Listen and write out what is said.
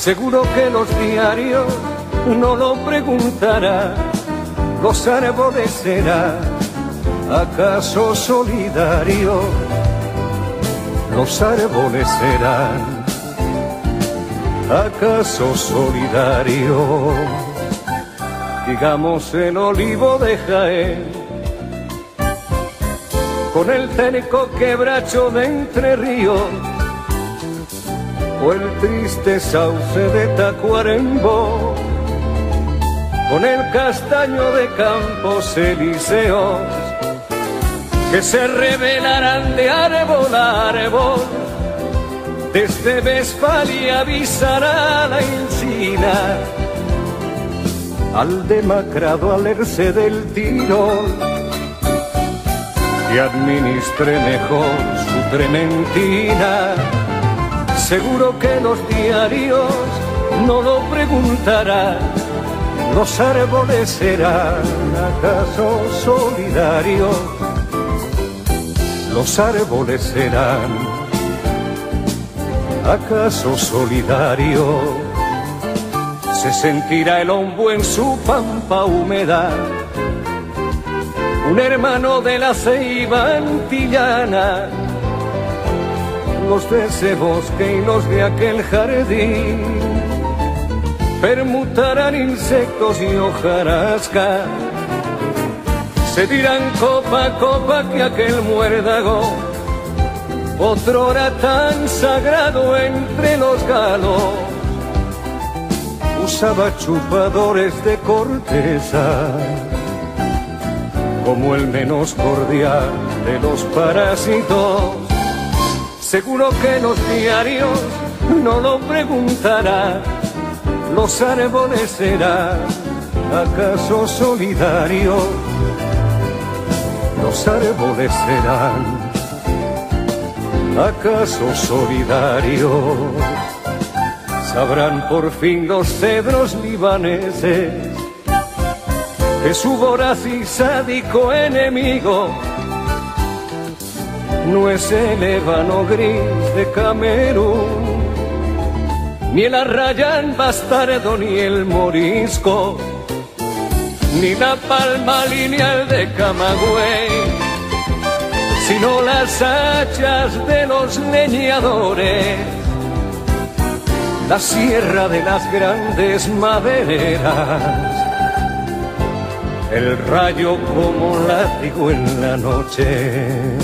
Seguro que los diarios no lo preguntarán, los árboles serán acaso solidarios, los árboles serán acaso solidarios. Digamos el olivo de Jaén, con el terco quebracho de Entre Ríos, o el triste sauce de Tacuarembó, con el castaño de Campos Elíseos, que se revelarán de árbol a árbol, desde Vespalia avisará la encina, al demacrado alerce del Tirol, que administre mejor su trementina. Seguro que los diarios no lo preguntarán, los árboles serán acaso solidarios, los árboles serán acaso solidarios. Se sentirá el hombo en su pampa húmeda, un hermano de la ceiba antillana, los de ese bosque y los de aquel jardín permutarán insectos y hojarasca, se dirán copa a copa que aquel muérdago, otrora tan sagrado entre los galos, usaba chupadores de corteza como el menos cordial de los parásitos. Seguro que los diarios no lo preguntarán, los árboles serán acaso solidarios, los árboles serán acaso solidarios. Sabrán por fin los cedros libaneses que su voraz y sádico enemigo no es el ébano gris de Camerún, ni el arrayán bastardo, ni el morisco, ni la palma lineal de Camagüey, sino las hachas de los leñadores, la sierra de las grandes madereras, el rayo como látigo en la noche.